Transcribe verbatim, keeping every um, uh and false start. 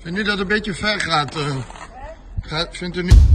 Vindt u dat het een beetje ver gaat? Uh, gaat vindt u niet...